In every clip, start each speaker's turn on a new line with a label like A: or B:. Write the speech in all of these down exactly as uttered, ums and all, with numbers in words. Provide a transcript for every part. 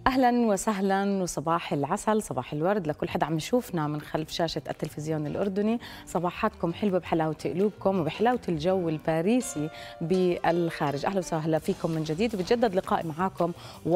A: أهلا وسهلا وصباح العسل، صباح الورد لكل حدا عم يشوفنا من خلف شاشة التلفزيون الأردني. صباحاتكم حلوة بحلاوة قلوبكم وبحلاوة الجو الباريسي بالخارج. أهلا وسهلا فيكم من جديد، وبتجدد لقائي معاكم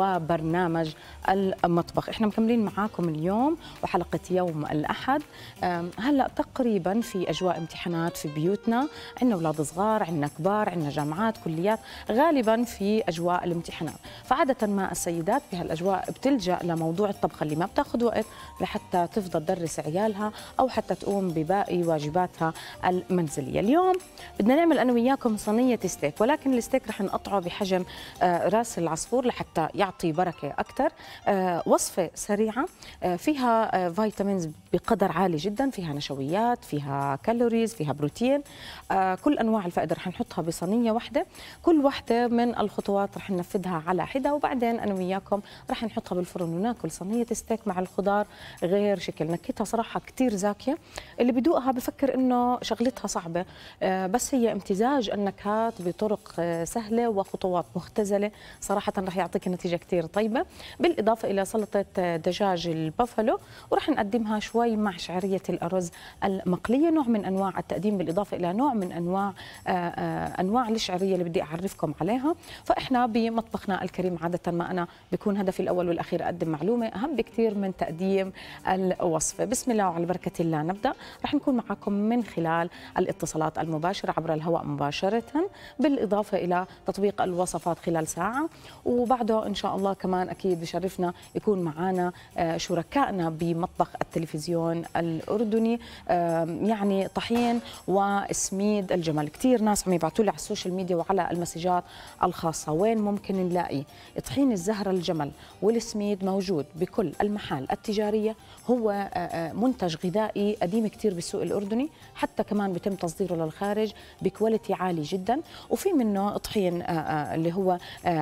A: وبرنامج المطبخ. احنا مكملين معاكم اليوم وحلقة يوم الأحد. هلأ تقريبا في أجواء امتحانات في بيوتنا، عندنا أولاد صغار، عندنا كبار، عندنا جامعات، كليات، غالبا في أجواء الامتحانات. فعادة ما السيدات بهالأجواء بتلجأ لموضوع الطبخ اللي ما بتاخذ وقت لحتى تفضل تدرس عيالها أو حتى تقوم بباقي واجباتها المنزلية. اليوم بدنا نعمل أنا وياكم صينية ستيك، ولكن الستيك رح نقطعه بحجم راس العصفور لحتى يعطي بركة أكثر. وصفة سريعة فيها فيتامينز بقدر عالي جدا، فيها نشويات، فيها كالوريز، فيها بروتين، كل أنواع الفائدة رح نحطها بصينية واحدة. كل واحدة من الخطوات رح ننفذها على حدة، وبعدين أنا وياكم رح نحطها بالفرن وناكل صينية ستيك مع الخضار غير شكل. نكهتها صراحة كتير زاكية، اللي بدوقها بفكر إنه شغلتها صعبة، بس هي امتزاج النكهات بطرق سهلة وخطوات مختزلة، صراحة رح يعطيك نتيجة كتير طيبة. بالإضافة إلى سلطة دجاج البافلو، ورح نقدمها شوي مع شعرية الأرز المقلية، نوع من أنواع التقديم، بالإضافة إلى نوع من أنواع أنواع الشعرية اللي بدي أعرفكم عليها. فإحنا بمطبخنا الكريم عادة ما أنا بيكون هدفي الأول والأخير أقدم معلومة أهم بكتير من تقديم الوصفة. بسم الله وعلى بركة الله نبدأ. رح نكون معكم من خلال الاتصالات المباشرة عبر الهواء مباشرة، بالإضافة إلى تطبيق الوصفات خلال ساعة، وبعده إن شاء الله كمان أكيد بشرفنا يكون معنا شركائنا بمطبخ التلفزيون الأردني، يعني طحين وسميد الجمل. كتير ناس عم يبعتوا لي على السوشيال ميديا وعلى المسجات الخاصة وين ممكن نلاقي طحين الزهرة الجمل والسميد. موجود بكل المحال التجارية، هو منتج غذائي قديم كتير بالسوق الأردني، حتى كمان بيتم تصديره للخارج بكواليتي عالي جدا. وفي منه طحين اللي هو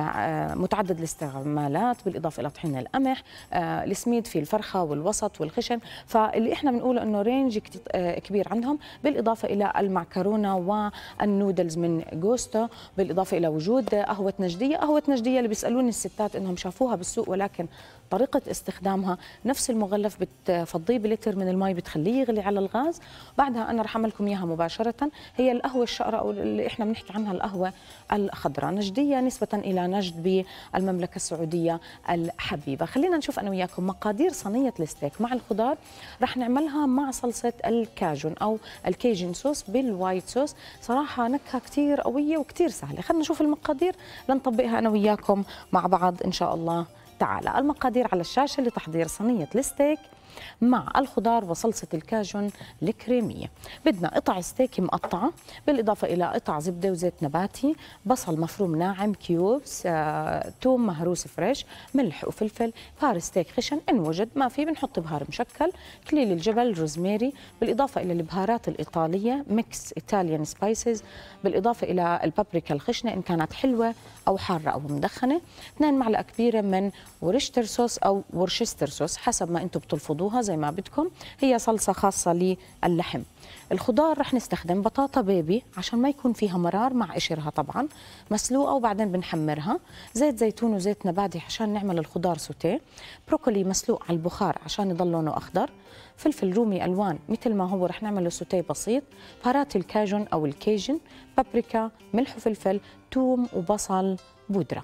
A: متعدد الاستعمالات، بالإضافة إلى طحين القمح، السميد في الفرخة والوسط والخشن، فاللي احنا بنقوله انه رينج كبير عندهم، بالإضافة إلى المعكرونة والنودلز من جوستو، بالإضافة إلى وجود قهوة نجدية. قهوة نجدية اللي بيسألوني الستات انهم شافوها بالسوق، ولكن طريقة استخدامها نفس المغلف، بتفضيه بلتر من المي بتخليه يغلي على الغاز، بعدها أنا رح أعمل لكم إياها مباشرة. هي القهوة الشقراء أو اللي إحنا بنحكي عنها القهوة الخضراء، نجدية نسبة إلى نجد بالمملكة السعودية الحبيبة. خلينا نشوف أنا وياكم مقادير صينية الستيك مع الخضار. رح نعملها مع صلصة الكاجون أو الكيجن صوص بالوايت صوص، صراحة نكهة كتير قوية وكتير سهلة. خلينا نشوف المقادير لنطبقها أنا وياكم مع بعض إن شاء الله تعالى. المقادير على الشاشة لتحضير صينية الستيك مع الخضار وصلصة الكاجون الكريمية. بدنا قطع ستيك مقطعة، بالإضافة إلى قطع زبدة وزيت نباتي، بصل مفروم ناعم كيوبس، آه، توم مهروس فريش، ملح وفلفل، بهار ستيك خشن إن وجد، ما في بنحط بهار مشكل، كليل الجبل، روزميري، بالإضافة إلى البهارات الإيطالية ميكس إيطاليان سبايسز، بالإضافة إلى البابريكا الخشنة إن كانت حلوة أو حارة أو مدخنة، اثنين معلقة كبيرة من ورشتر صوص أو ورشستر صوص حسب ما أنتم بتلفظوها زي ما بدكم، هي صلصة خاصة للحم. الخضار رح نستخدم بطاطا بيبي عشان ما يكون فيها مرار مع قشرها طبعا، مسلوقة وبعدين بنحمرها، زيت زيتون وزيت نباتي عشان نعمل الخضار سوتيه، بروكولي مسلوق على البخار عشان يضل لونه أخضر، فلفل رومي ألوان مثل ما هو رح نعمله سوتيه بسيط، بهارات الكاجون أو الكيجن، بابريكا، ملح وفلفل، توم وبصل بودرة.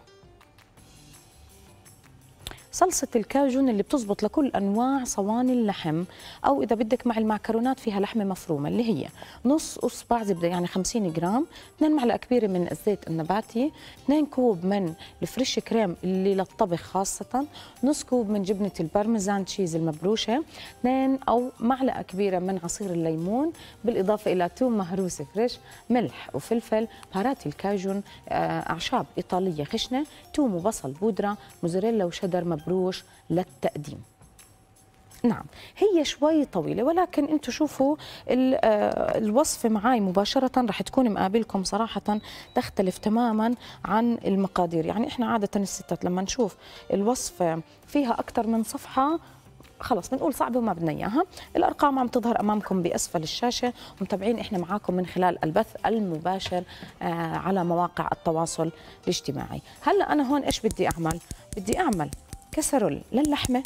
A: صلصة الكاجون اللي بتزبط لكل أنواع صواني اللحم، أو إذا بدك مع المعكرونات فيها لحمة مفرومة اللي هي نص أصبع زبدة يعني خمسين جرام، اثنين معلقة كبيرة من الزيت النباتي، اثنين كوب من الفريش كريم اللي للطبخ خاصة، نص كوب من جبنة البارميزان تشيز المبروشة، اثنين أو معلقة كبيرة من عصير الليمون، بالإضافة إلى توم مهروس فريش، ملح وفلفل، بهارات الكاجون، أعشاب إيطالية خشنة، توم وبصل بودرة، موزاريلا وشدر مبروش بروش للتقديم. نعم هي شوي طويلة، ولكن انتم شوفوا الوصفة معاي مباشرة رح تكون مقابلكم، صراحة تختلف تماما عن المقادير. يعني احنا عادة الستات لما نشوف الوصفة فيها أكثر من صفحة خلص بنقول صعبة وما بدنا إياها. الأرقام عم تظهر أمامكم بأسفل الشاشة، ومتابعين إحنا معاكم من خلال البث المباشر على مواقع التواصل الاجتماعي. هلأ أنا هون إيش بدي أعمل؟ بدي أعمل كسرول للحمة،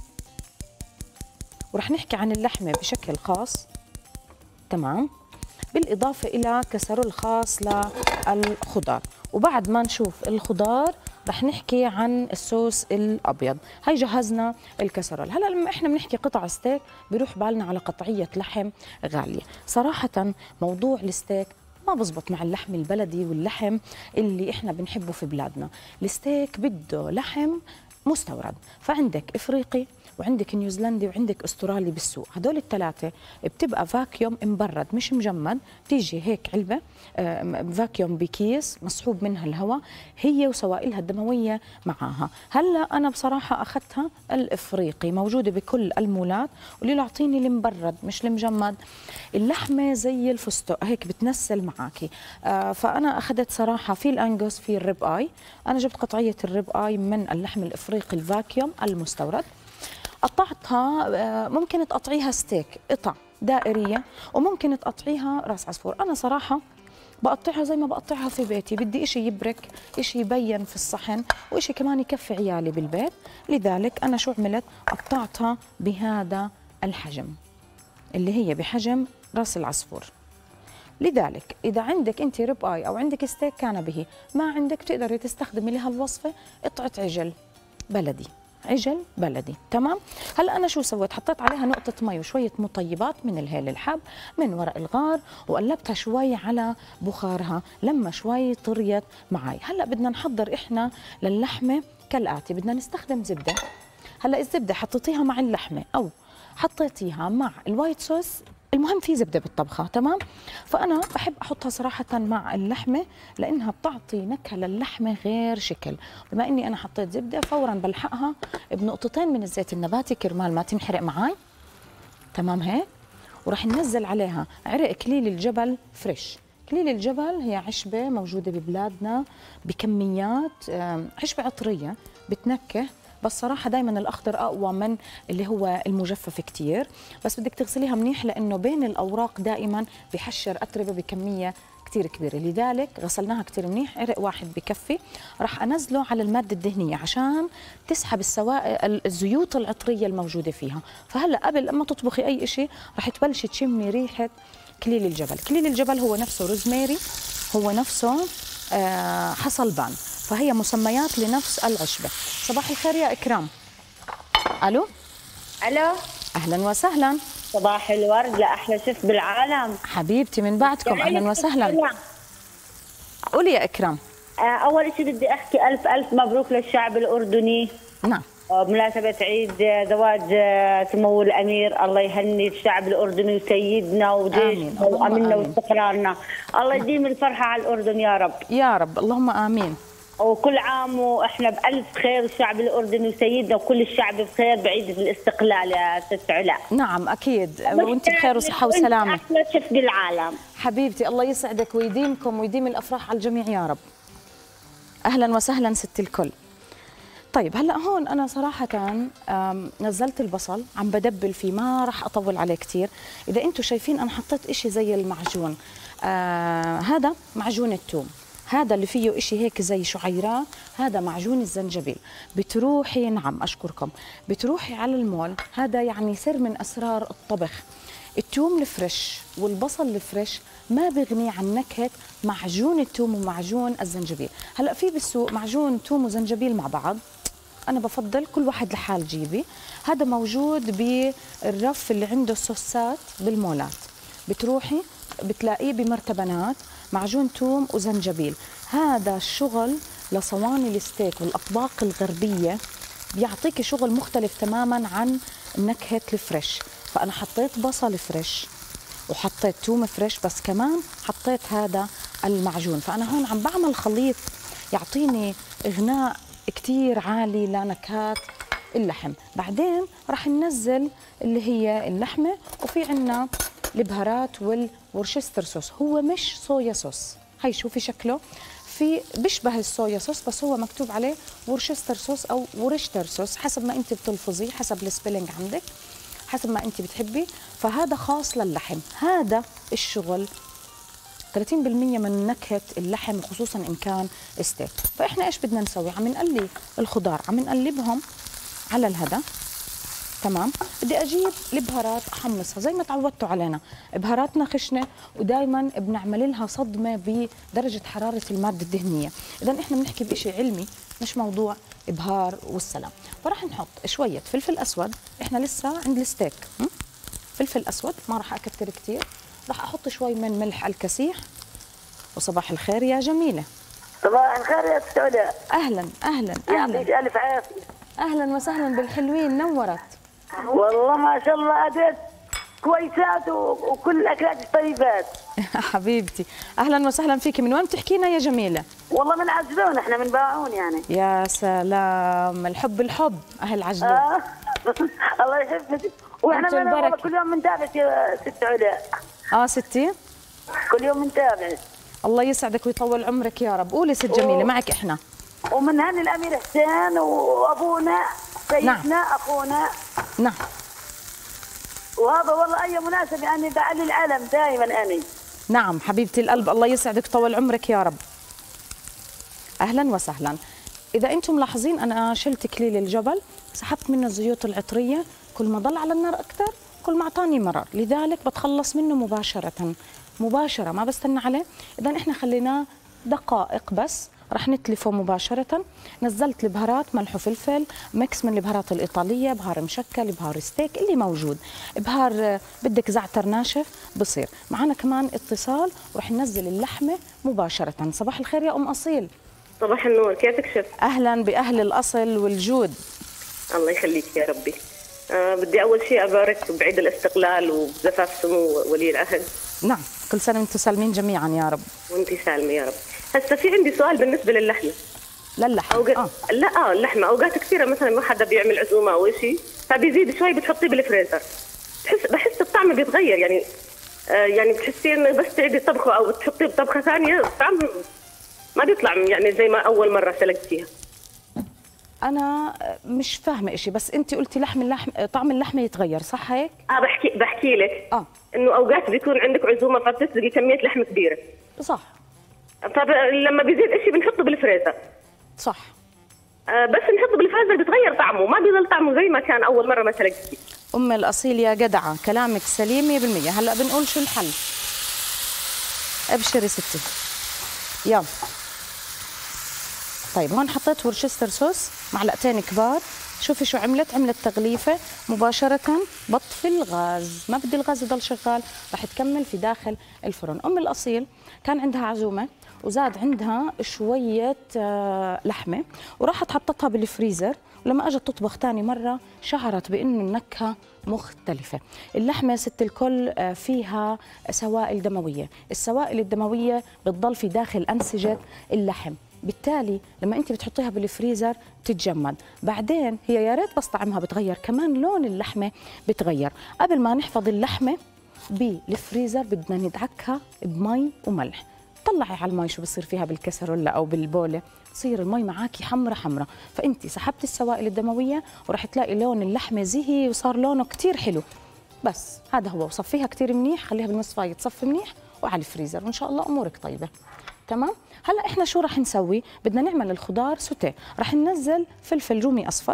A: ورح نحكي عن اللحمة بشكل خاص، تمام، بالإضافة إلى كسرول خاص للخضار. وبعد ما نشوف الخضار رح نحكي عن الصوص الأبيض. هاي جهزنا الكسرول. هلا لما إحنا بنحكي قطع ستيك بيروح بالنا على قطعية لحم غالية. صراحة موضوع الستيك ما بزبط مع اللحم البلدي واللحم اللي إحنا بنحبه في بلادنا. الستيك بده لحم مستورد، فعندك افريقي وعندك نيوزيلندي وعندك استرالي بالسوق. هدول الثلاثه بتبقى فاكيوم مبرد مش مجمد، بتيجي هيك علبه فاكيوم بكيس مسحوب منها الهواء، هي وسوائلها الدمويه معاها. هلا انا بصراحه اخذتها الافريقي، موجوده بكل المولات، واللي يعطيني المبرد مش المجمد. اللحمه زي الفستق هيك بتنسل معاكي. آه فانا اخذت صراحه في الانجوس في الريب اي، انا جبت قطعيه الريب اي من اللحم الافريقي الفاكيوم المستورد، قطعتها. ممكن تقطعيها ستيك قطع دائريه، وممكن تقطعيها راس عصفور. انا صراحه بقطعها زي ما بقطعها في بيتي، بدي إشي يبرك، إشي يبين في الصحن، وإشي كمان يكفي عيالي بالبيت. لذلك أنا شو عملت؟ قطعتها بهذا الحجم اللي هي بحجم راس العصفور. لذلك إذا عندك أنت ريب آي أو عندك ستيك كان به، ما عندك بتقدري تستخدمي لها الوصفة قطعة عجل بلدي، عجل بلدي، تمام. هلا انا شو سويت؟ حطيت عليها نقطه مي وشويه مطيبات من الهيل الحب من ورق الغار، وقلبتها شوي على بخارها لما شوي طريت معي. هلا بدنا نحضر احنا للحمه كالاتي. بدنا نستخدم زبده. هلا الزبده حطيتيها مع اللحمه او حطيتيها مع الوايت صوص، المهم في زبده بالطبخه، تمام. فانا بحب احطها صراحه مع اللحمه لانها بتعطي نكهه للحمه غير شكل. بما اني انا حطيت زبده فورا بلحقها بنقطتين من الزيت النباتي كرمال ما تنحرق معي، تمام هيك. وراح ننزل عليها عرق كليل الجبل فريش. كليل الجبل هي عشبه موجوده ببلادنا بكميات، عشبه عطريه بتنكه، بس صراحة دايما الأخضر أقوى من اللي هو المجفف كتير. بس بدك تغسليها منيح لأنه بين الأوراق دائما بحشر أتربة بكمية كتير كبيرة، لذلك غسلناها كتير منيح. عرق واحد بكفي. راح أنزله على المادة الدهنية عشان تسحب السوائل الزيوت العطرية الموجودة فيها. فهلأ قبل ما تطبخي أي إشي راح تبلشي تشمي ريحة كليل الجبل. كليل الجبل هو نفسه روزماري، هو نفسه آه حصلبان، فهي مسميات لنفس العشبة. صباح الخير يا إكرام. ألو.
B: ألو.
A: أهلا وسهلا.
B: صباح الورد لأحلى شيف بالعالم.
A: حبيبتي من بعدكم، أهلا وسهلا. قولي يا إكرام.
B: أول شيء بدي أحكي ألف ألف مبروك للشعب الأردني.
A: نعم.
B: بمناسبة عيد زواج سمو الأمير، الله يهني الشعب الأردني وسيدنا وجيشنا وأمننا واستقرارنا. الله يديم الفرحة على الأردن يا رب.
A: يا رب، اللهم آمين.
B: وكل عام واحنا بألف خير، الشعب الأردني وسيدنا وكل الشعب بخير بعيد الاستقلال يا ست علاء.
A: نعم أكيد، وأنت بخير وصحة وسلامة.
B: أحلى شيف بالعالم.
A: حبيبتي الله يسعدك ويديمكم ويديم الأفراح على الجميع يا رب. أهلا وسهلا ست الكل. طيب هلا هون انا صراحه نزلت البصل عم بدبل فيه، ما راح اطول عليه كثير. اذا انتم شايفين انا حطيت إشي زي المعجون، آه هذا معجون الثوم، هذا اللي فيه إشي هيك زي شعيرات هذا معجون الزنجبيل. بتروحي، نعم اشكركم، بتروحي على المول، هذا يعني سر من اسرار الطبخ. الثوم الفريش والبصل الفريش ما بيغني عن نكهه معجون الثوم ومعجون الزنجبيل. هلا في بالسوق معجون ثوم وزنجبيل مع بعض، انا بفضل كل واحد لحال جيبي. هذا موجود بالرف اللي عنده صوصات بالمولات، بتروحي بتلاقيه بمرتبنات معجون ثوم وزنجبيل. هذا الشغل لصواني الستيك والاطباق الغربيه بيعطيكي شغل مختلف تماما عن نكهه الفريش. فانا حطيت بصل فريش وحطيت ثوم فريش، بس كمان حطيت هذا المعجون. فانا هون عم بعمل خليط يعطيني اغناء كتير عالي لنكهات اللحم. بعدين راح ننزل اللي هي اللحمه، وفي عنا البهارات والورشستر صوص، هو مش صويا صوص. هاي شوفي شكله في بيشبه الصويا صوص بس هو مكتوب عليه ورشستر صوص او ورشتر صوص، حسب ما انت بتلفظي، حسب السبيلنج عندك، حسب ما انت بتحبي. فهذا خاص للحم. هذا الشغل ثلاثين بالمئة من نكهه اللحم، خصوصا ان كان ستيك. فاحنا ايش بدنا نسوي؟ عم نقلي الخضار، عم نقلبهم على الهذا. تمام. بدي اجيب البهارات احمصها زي ما تعودتوا علينا، بهاراتنا خشنه ودائما بنعمل لها صدمه بدرجه حراره الماده الدهنيه، اذا احنا بنحكي بشيء علمي مش موضوع ابهار والسلام. فراح نحط شويه فلفل اسود، احنا لسه عند الستيك، فلفل اسود ما راح اكثر كثير، راح احط شوي من ملح الكسيح. وصباح الخير يا جميله.
C: صباح الخير يا سعودة.
A: اهلا اهلا اهلا.
C: يعطيك الف عافيه.
A: اهلا وسهلا بالحلوين، نورت.
C: والله ما شاء الله اديت كويسات وكل الاكلات طيبات.
A: حبيبتي اهلا وسهلا فيكي. من وين بتحكينا يا جميله؟
C: والله من عجلون، احنا من باعون يعني.
A: يا سلام، الحب الحب اهل عجلون.
C: آه. الله يحفظك. واحنا من والله كل يوم بنتابعك يا ست علا.
A: اه ستي
C: كل يوم بنتابعك.
A: الله يسعدك ويطول عمرك يا رب. قولي ست جميله، معك احنا.
C: ومن هني الامير حسين وابونا سيدنا. نعم. اخونا.
A: نعم.
C: وهذا والله اي مناسبه اني بعلي العلم دائما اني.
A: نعم حبيبتي القلب، الله يسعدك ويطول عمرك يا رب. اهلا وسهلا. اذا انتم ملاحظين انا شلت كليل الجبل، سحبت منه الزيوت العطريه، كل ما ضل على النار اكثر كل ما اعطاني مرار، لذلك بتخلص منه مباشره مباشره ما بستنى عليه. اذا احنا خليناه دقائق بس، رح نتلفه مباشرة. نزلت البهارات، ملح وفلفل، ميكس من البهارات الإيطالية، بهار مشكل، بهار ستيك اللي موجود، بهار بدك زعتر ناشف بصير. معنا كمان اتصال ورح ننزل اللحمة مباشرة. صباح الخير يا أم أصيل.
D: صباح النور، كيفك شف؟
A: أهلا بأهل الأصل والجود.
D: الله يخليك يا ربي. أه بدي أول شيء أبارك بعيد الاستقلال وبزفاف سمو ولي العهد.
A: نعم، كل سنة وانتم سالمين جميعا يا رب.
D: وانتي سالمة يا رب. هسه في عندي سؤال بالنسبة للحمة.
A: للحمة؟
D: أوقات...
A: آه.
D: لا اه اللحمة أوقات كثيرة مثلا ما حدا بيعمل عزومة أو شيء، فبيزيد شوي بتحطيه بالفريزر. بحس بحس الطعم بيتغير يعني. آه يعني بتحسي إنه بس تعيدي طبخه أو تحطيه بطبخة ثانية الطعم ما بيطلع يعني زي ما أول مرة سلقتيها.
A: أنا مش فاهمة إشي، بس أنت قلتي لحم اللحم طعم اللحمة يتغير، صح هيك؟
D: اه بحكي بحكي لك
A: اه
D: إنه أوقات بيكون عندك عزومة فبتسلقي كمية لحمة كبيرة.
A: صح.
D: فلما بيزيد إشي بنحطه بالفريزر.
A: صح.
D: آه بس نحطه بالفريزر بتغير طعمه، ما بيضل طعمه زي ما كان أول مرة ما سلقتيه.
A: أم الأصيل يا جدعة، كلامك سليم مية بالمية. هلا بنقول شو الحل. ابشري ستي. يلا. طيب هون حطيت ورشستر صوص معلقتين كبار. شوفي شو عملت، عملت تغليفة مباشرة. بطفي الغاز، ما بدي الغاز يضل شغال، رح تكمل في داخل الفرن. أم الأصيل كان عندها عزومة وزاد عندها شوية لحمة وراحت حطتها بالفريزر، ولما اجت تطبخ ثاني مرة شعرت بأنه النكهة مختلفة. اللحمة ست الكل فيها سوائل دموية، السوائل الدموية بتضل في داخل أنسجة اللحم، بالتالي لما انت بتحطيها بالفريزر بتتجمد. بعدين هي يا ريت بس طعمها بتغير، كمان لون اللحمه بتغير. قبل ما نحفظ اللحمه بالفريزر بدنا ندعكها بمي وملح. طلعي على المي شو بصير فيها بالكسرولة او بالبوله، تصير المي معاكي حمرة حمرة، فانت سحبتي السوائل الدمويه وراح تلاقي لون اللحمه زهي وصار لونه كثير حلو. بس هذا هو، وصفيها كثير منيح، خليها بالمصفايه تصفي منيح وعلى الفريزر وان شاء الله امورك طيبه. تمام. هلا احنا شو رح نسوي؟ بدنا نعمل الخضار سوتيه. رح ننزل فلفل رومي اصفر،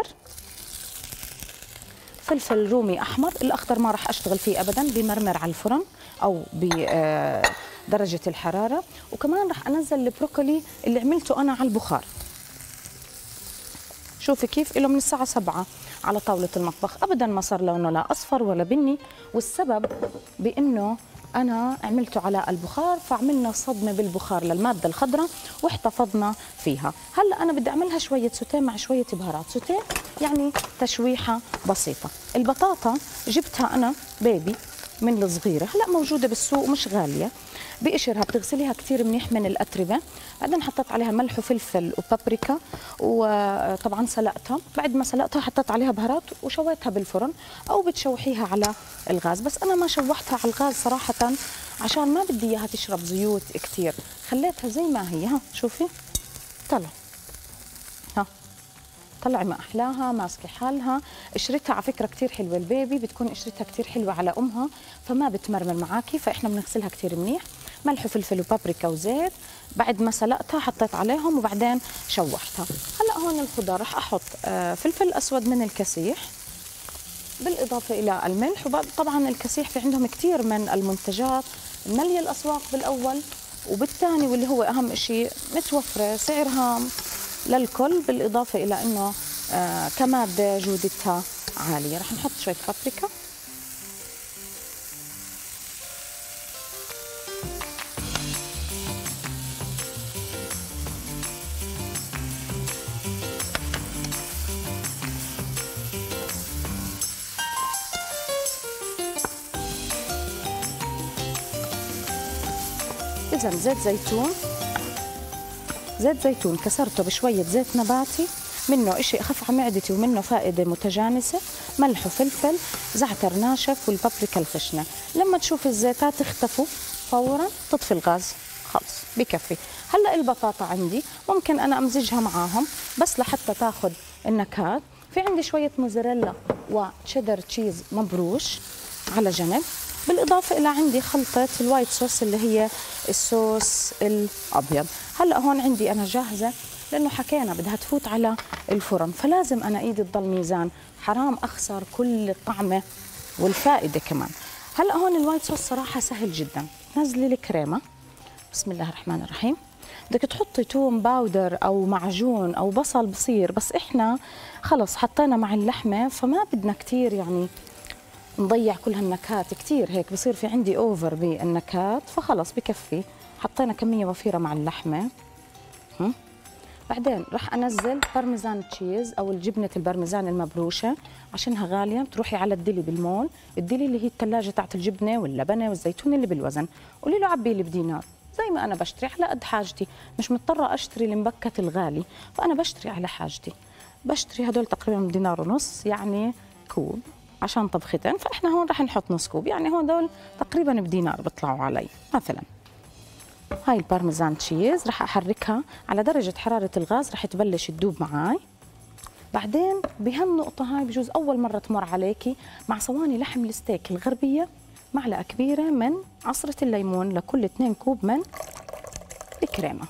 A: فلفل رومي احمر، الاخضر ما رح اشتغل فيه ابدا، بمرمر على الفرن او بدرجه الحراره. وكمان رح انزل البروكولي اللي عملته انا على البخار. شوفي كيف له من الساعه سبعة على طاوله المطبخ، ابدا ما صار لونه لا اصفر ولا بني، والسبب بانه أنا عملته على البخار، فعملنا صدمة بالبخار للمادة الخضراء واحتفظنا فيها. هلا أنا بدي أعملها شوية سوتيه مع شوية بهارات. سوتيه يعني تشويحة بسيطة. البطاطا جبتها أنا بيبي من الصغيرة، هلا موجودة بالسوق مش غالية، بقشرها بتغسليها كثير منيح من الأتربة، بعدين حطيت عليها ملح وفلفل وبابريكا وطبعا سلقتها. بعد ما سلقتها حطيت عليها بهارات وشويتها بالفرن او بتشوحيها على الغاز، بس انا ما شوحتها على الغاز صراحة عشان ما بدي اياها تشرب زيوت كثير، خليتها زي ما هي. ها شوفي طلع، ها طلع ما احلاها، ماسكه حالها. قشرتها على فكره كثير حلوه، البيبي بتكون قشرتها كثير حلوه على امها فما بتمرمر معاكي، فاحنا بنغسلها كثير منيح. ملح وفلفل وبابريكا وزيت، بعد ما سلقتها حطيت عليهم وبعدين شوحتها. هلا هون الخضار رح احط فلفل اسود من الكسيح بالاضافه الى الملح. وطبعا الكسيح في عندهم كثير من المنتجات ملي الاسواق بالاول وبالثاني، واللي هو اهم شيء متوفره سعرها للكل، بالاضافه الى انه آه كماده جودتها عاليه. رح نحط شويه بابريكا، إذا زيت زيتون، زيت زيتون كسرته بشوية زيت نباتي، منه إشي أخف على معدتي ومنه فائدة متجانسة، ملح وفلفل، زعتر ناشف والبابريكا الخشنة. لما تشوف الزيتات تختفوا فورا تطفي الغاز، خلص بكفي. هلا البطاطا عندي ممكن أنا أمزجها معاهم بس لحتى تاخذ النكهات. في عندي شوية موزاريلا وتشيدر تشيز مبروش على جنب، بالإضافة إلى عندي خلطة الوايت صوص اللي هي الصوص الأبيض. هلأ هون عندي أنا جاهزة، لأنه حكينا بدها تفوت على الفرن، فلازم أنا إيدي تضل ميزان، حرام أخسر كل الطعمة والفائدة كمان. هلأ هون الوايت صوص صراحة سهل جدا. نزلي الكريمة، بسم الله الرحمن الرحيم. بدك تحطي توم باودر أو معجون أو بصل بصير، بس إحنا خلص حطينا مع اللحمة فما بدنا كتير يعني نضيع كل هالنكهات كتير، هيك بصير في عندي اوفر بالنكهات، فخلص بكفي. حطينا كميه وفيره مع اللحمه. هم؟ بعدين راح انزل بارميزان تشيز او الجبنه البارميزان المبروشه، عشانها غاليه بتروحي على الدلي بالمول، الدلي اللي هي الثلاجه تاعت الجبنه واللبنه والزيتون اللي بالوزن، قولي له عبي لي بدينار زي ما انا بشتري على قد حاجتي، مش مضطره اشتري المبكت الغالي، فانا بشتري على حاجتي. بشتري هدول تقريبا بدينار ونص، يعني كوب عشان طبختين، فاحنا هون رح نحط نص كوب، يعني هون دول تقريبا بدينار بيطلعوا علي مثلا. هاي البارميزان تشيز رح احركها على درجه حراره الغاز، رح تبلش تدوب معاي. بعدين بهالنقطه هاي بجوز اول مره تمر عليكي، مع صواني لحم الستيك الغربيه معلقه كبيره من عصره الليمون لكل اثنين كوب من الكريمه.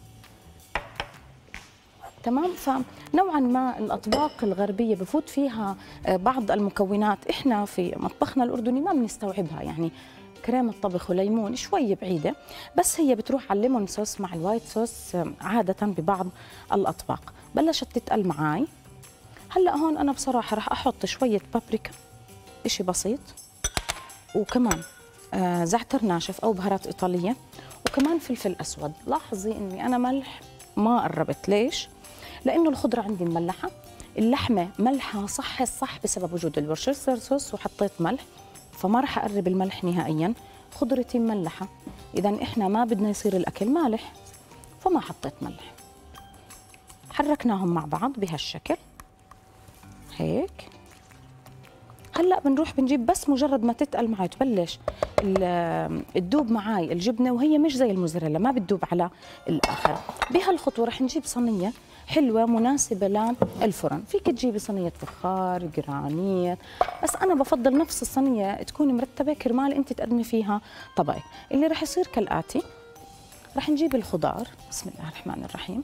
A: تمام. فنوعا ما الاطباق الغربيه بفوت فيها بعض المكونات احنا في مطبخنا الاردني ما بنستوعبها، يعني كريمه طبخ وليمون شوي بعيده، بس هي بتروح على الليمون صوص مع الوايت صوص عاده ببعض الاطباق. بلشت تتقل معاي. هلا هون انا بصراحه راح احط شويه بابريكا، اشي بسيط، وكمان آه زعتر ناشف او بهارات ايطاليه، وكمان فلفل اسود. لاحظي اني انا ملح ما قربت، ليش؟ لانه الخضره عندي مملحه، اللحمه ملحها صح الصح بسبب وجود الورشستر صوص وحطيت ملح، فما راح اقرب الملح نهائيا. خضرتي مملحه، اذا احنا ما بدنا يصير الاكل مالح، فما حطيت ملح. حركناهم مع بعض بهالشكل هيك. هلا بنروح بنجيب، بس مجرد ما تتقل معي تبلش تدوب معاي الجبنه، وهي مش زي الموزاريلا ما بتدوب على الاخر. بهالخطوه رح نجيب صينيه حلوه مناسبه للفرن. فيك تجيبي صينيه فخار، جرانيت، بس انا بفضل نفس الصينيه تكون مرتبه كرمال انت تقدمي فيها طبقك. اللي رح يصير كالاتي، رح نجيب الخضار، بسم الله الرحمن الرحيم،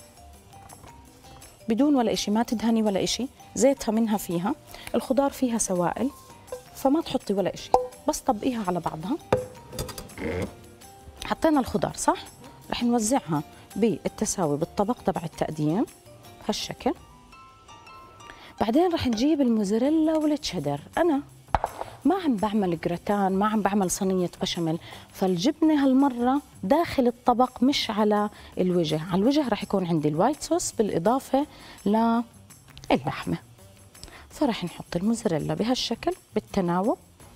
A: بدون ولا إشي، ما تدهني ولا إشي، زيتها منها فيها، الخضار فيها سوائل فما تحطي ولا إشي، بس طبقيها على بعضها. حطينا الخضار صح؟ رح نوزعها بالتساوي بالطبق تبع التقديم بهالشكل. بعدين رح نجيب الموزاريلا والتشيدر. أنا ما عم بعمل جراتان، ما عم بعمل صينية بشاميل، فالجبنة هالمرة داخل الطبق مش على الوجه. على الوجه رح يكون عندي الوايت صوص بالإضافة للحمة. فرح نحط الموزاريلا بهالشكل بالتناوب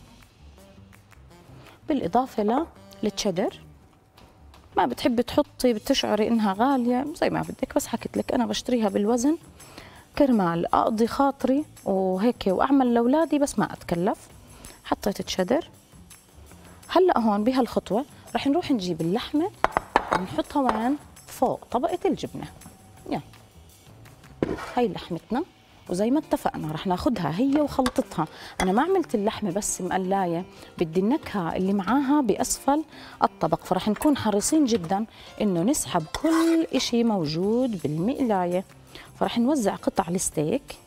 A: بالإضافة للتشيدر. ما بتحبي تحطي، بتشعري إنها غالية زي ما بدك، بس حكيت لك أنا بشتريها بالوزن كرمال أقضي خاطري وهيك وأعمل لأولادي بس ما أتكلف. حطيت تشيدر. هلا هون بهالخطوه رح نروح نجيب اللحمه ونحطها وين؟ فوق طبقه الجبنه. يلا هاي لحمتنا وزي ما اتفقنا رح ناخدها هي وخلطتها. انا ما عملت اللحمه بس مقلايه، بدي النكهه اللي معاها باسفل الطبق، فرح نكون حريصين جدا انه نسحب كل إشي موجود بالمقلايه. فرح نوزع قطع الستيك.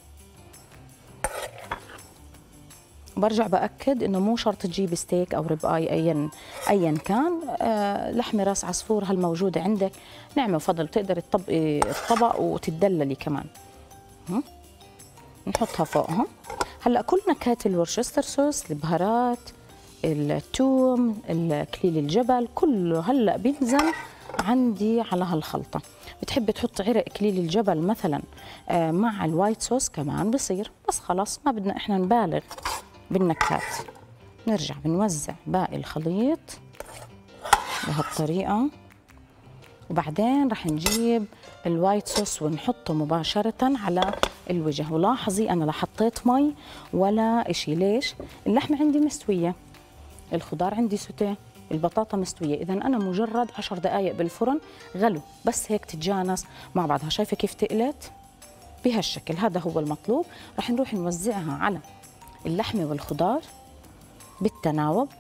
A: برجع باكد انه مو شرط تجيب ستيك او رب اي ايا ايا كان، آه لحمه راس عصفور هالموجوده عندك نعمه وفضل، بتقدري تطبقي الطبق وتدللي كمان. نحطها فوقها. هلا كل نكهات الورشستر صوص، البهارات، الثوم، الكليل الجبل، كله هلا بينزل عندي على هالخلطه. بتحبي تحطي عرق كليل الجبل مثلا آه مع الوايت صوص كمان بصير، بس خلاص ما بدنا احنا نبالغ بالنكهات. نرجع بنوزع باقي الخليط بهالطريقه، وبعدين رح نجيب الوايت صوص ونحطه مباشرة على الوجه. ولاحظي أنا لا حطيت مي ولا إشي. ليش؟ اللحمة عندي مستوية، الخضار عندي سوتيه، البطاطا مستوية، إذا أنا مجرد عشر دقايق بالفرن غلو بس هيك تتجانس مع بعضها. شايفة كيف تقلت؟ بهالشكل، هذا هو المطلوب. رح نروح نوزعها على اللحمة والخضار بالتناوب،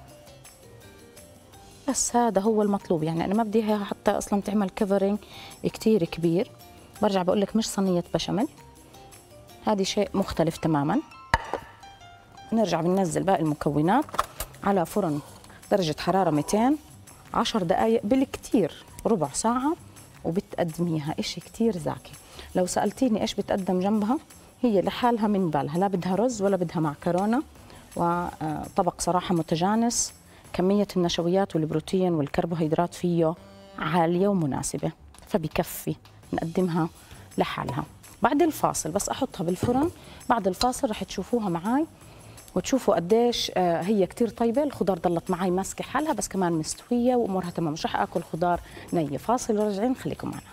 A: بس هذا هو المطلوب. يعني أنا ما بدي اياها حتى أصلا تعمل كفرنج كتير كبير. برجع بقول لك مش صينية بشاميل، هذه شيء مختلف تماما. نرجع بننزل باقي المكونات على فرن درجة حرارة مئتين، عشر دقايق بالكتير، ربع ساعة، وبتقدميها إشي كتير زاكي. لو سألتيني إيش بتقدم جنبها، هي لحالها من بالها، لا بدها رز ولا بدها معكرونة، وطبق صراحة متجانس، كمية النشويات والبروتين والكربوهيدرات فيه عالية ومناسبة، فبكفي نقدمها لحالها. بعد الفاصل بس أحطها بالفرن، بعد الفاصل رح تشوفوها معاي وتشوفوا قديش هي كتير طيبة. الخضار ضلت معاي ماسكة حالها بس كمان مستوية وأمورها تمام. مش رح آكل خضار نية. فاصل وراجعين، خليكم معنا.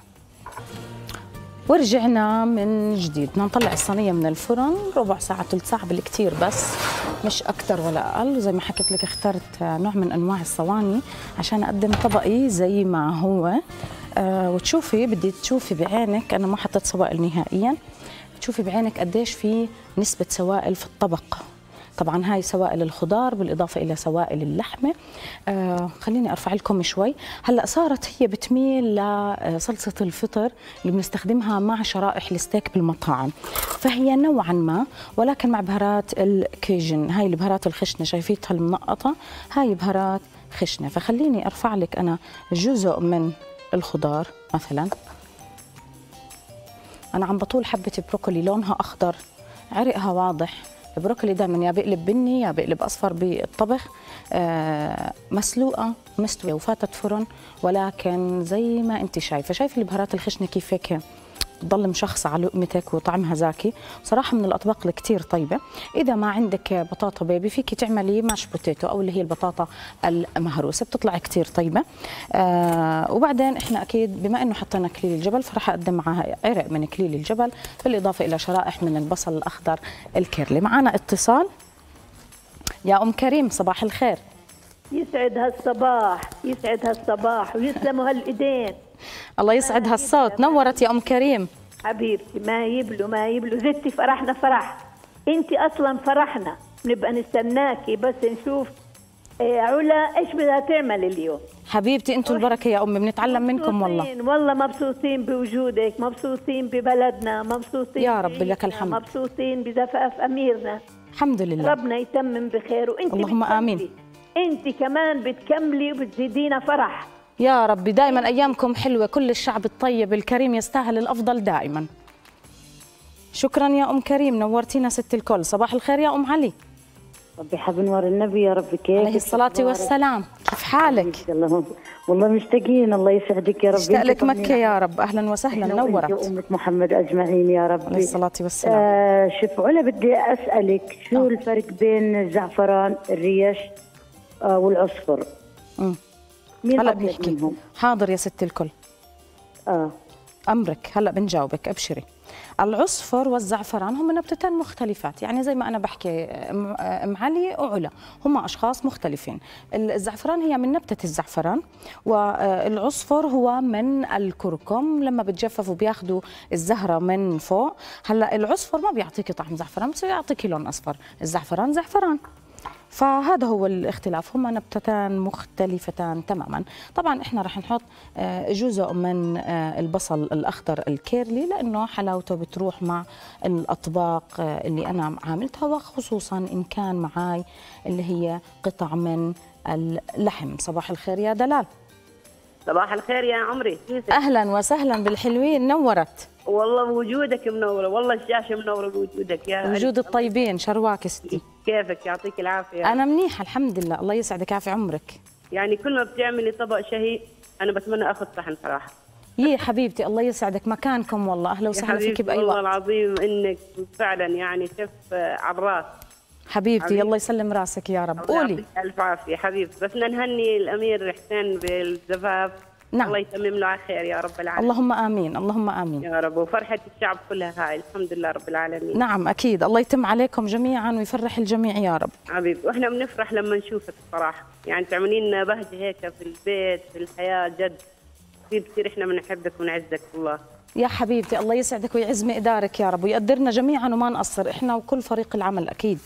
A: ورجعنا من جديد. بدنا نطلع الصينية من الفرن ربع ساعة ثلث ساعة بالكتير، بس مش أكتر ولا أقل. وزي ما حكيت لك اخترت نوع من أنواع الصواني عشان أقدم طبقي زي ما هو. آه وتشوفي، بدي تشوفي بعينك، أنا ما حطيت سوائل نهائيا، تشوفي بعينك قديش في نسبة سوائل في الطبق. طبعا هاي سوائل الخضار بالإضافة إلى سوائل اللحمة. آه خليني أرفع لكم شوي. هلأ صارت هي بتميل لصلصة الفطر اللي بنستخدمها مع شرائح الستيك بالمطاعم، فهي نوعا ما ولكن مع بهارات الكيجن. هاي البهارات الخشنة شايفيتها المنقطة، هاي بهارات خشنة. فخليني أرفع لك أنا جزء من الخضار. مثلا أنا عم بطول حبة بروكولي لونها أخضر، عرقها واضح. البروكلي دائما يا بقلب بني يا بقلب اصفر بالطبخ. آه مسلوقه مستويه وفاتت فرن، ولكن زي ما انت شايفه، شايفه البهارات الخشنه كيف هيك بتضل مشخصه على لقمتك وطعمها زاكي. صراحه من الاطباق اللي كثير طيبه. اذا ما عندك بطاطا بيبي فيك تعملي ماش بوتيتو او اللي هي البطاطا المهروسه، بتطلع كثير طيبه. آه وبعدين احنا اكيد بما انه حطينا كليل الجبل فراح اقدم معها عرق من كليل الجبل بالاضافه الى شرائح من البصل الاخضر الكيرلي. معنا اتصال. يا ام كريم صباح الخير.
E: يسعد هالصباح، يسعد هالصباح ويسلموا هالايدين.
A: الله يسعد هالصوت. نورت يا ام كريم.
E: حبيبتي ما يبلوا ما يبلوا، زدتي فرحنا فرح. انت اصلا فرحنا، نبقى نستناكي بس نشوف إيه علا ايش بدها تعمل اليوم.
A: حبيبتي انتوا البركه يا امي، بنتعلم منكم والله.
E: والله مبسوطين بوجودك، مبسوطين ببلدنا، مبسوطين
A: يا رب لك الحمد،
E: مبسوطين بزفاف اميرنا.
A: الحمد لله،
E: ربنا يتمم بخير. وانت
A: اللهم امين.
E: انت كمان بتكملي وبتزيدينا فرح
A: يا رب. دائما ايامكم حلوه، كل الشعب الطيب الكريم يستاهل الافضل دائما. شكرا يا ام كريم، نورتينا ست الكل. صباح الخير يا ام علي.
F: ربي حب نور النبي يا رب. كيف
A: عليه الصلاة والسلام، كيف حالك؟
F: والله مشتاقين. الله يسعدك يا رب.
A: اشتاق لك مكة يا رب. أهلا وسهلا، نورت.
F: وأمة محمد أجمعين يا رب.
A: عليه الصلاة والسلام.
F: آه شوف علا، بدي أسألك شو أوه. الفرق بين الزعفران الريش آه والعصفر؟
A: امم
F: مين
A: هلا بنحكي. حاضر يا ست الكل.
F: اه
A: أمرك، هلا بنجاوبك، أبشري. العصفر والزعفران هم نبتتان مختلفات، يعني زي ما أنا بحكي أم علي وعلا هم أشخاص مختلفين. الزعفران هي من نبتة الزعفران، والعصفر هو من الكركم. لما بتجففوا بياخدوا الزهرة من فوق. هلا العصفر ما بيعطيكي طعم زعفران بس بيعطيكي لون أصفر، الزعفران زعفران. فهذا هو الاختلاف، هما نبتتان مختلفتان تماما. طبعا احنا رح نحط جزء من البصل الاخضر الكيرلي لانه حلاوته بتروح مع الاطباق اللي انا عاملتها، وخصوصا ان كان معاي اللي هي قطع من اللحم. صباح الخير يا دلال.
G: صباح الخير يا عمري.
A: اهلا وسهلا بالحلوين، نورت.
G: والله وجودك منوره، والله الشاشه منوره بوجودك يا
A: وجود الطيبين. شرواك ستي،
G: كيفك؟ يعطيك العافيه.
A: انا منيحه الحمد لله، الله يسعدك يعافي عمرك.
G: يعني كل ما بتعملي طبق شهي انا بتمنى اخذ صحن صراحه.
A: يي حبيبتي الله يسعدك، مكانكم والله، اهلا وسهلا فيك باي وقت.
G: والله العظيم انك فعلا يعني شيف على الراس
A: حبيبتي حبيب. الله يسلم راسك يا رب. قولي.
G: الف عافيه حبيبتي. بس بدنا نهني الامير حسين بالزفاف.
A: نعم.
G: الله يتمم له على خير يا رب العالمين.
A: اللهم امين اللهم امين
G: يا رب، وفرحه الشعب كلها هاي الحمد لله رب العالمين.
A: نعم اكيد، الله يتم عليكم جميعا ويفرح الجميع يا رب.
G: حبيبي، واحنا بنفرح لما نشوفك الصراحه، يعني تعملين لنا بهجه هيك في البيت في الحياه جد كثير كثير. احنا بنحبك ونعزك والله
A: يا حبيبتي، الله يسعدك ويعز مقدارك يا رب ويقدرنا جميعا وما نقصر احنا وكل فريق العمل اكيد.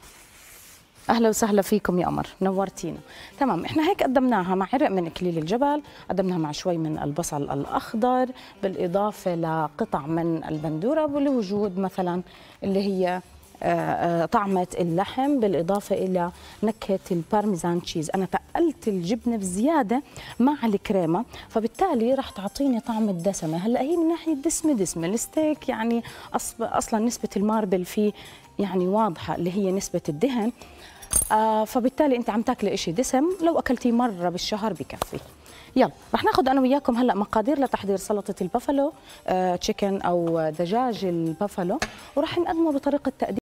A: اهلا وسهلا فيكم يا قمر، نورتينا. تمام، احنا هيك قدمناها مع عرق من اكليل الجبل، قدمناها مع شوي من البصل الاخضر بالاضافه لقطع من البندوره، ولوجود مثلا اللي هي طعمه اللحم بالاضافه الى نكهه البارميزان تشيز. انا تقلت الجبنه بزياده مع الكريمه، فبالتالي راح تعطيني طعم الدسمه. هلا هي من ناحيه دسمه دسمه الستيك، يعني اصلا نسبه الماربل فيه يعني واضحه اللي هي نسبه الدهن، آه فبالتالي انت عم تاكلي شيء دسم، لو اكلتيه مره بالشهر بكفي. يلا رح ناخذ انا وياكم هلا مقادير لتحضير سلطه البافالو آه تشيكن او دجاج البافالو، ورح نقدمه بطريقه تقديم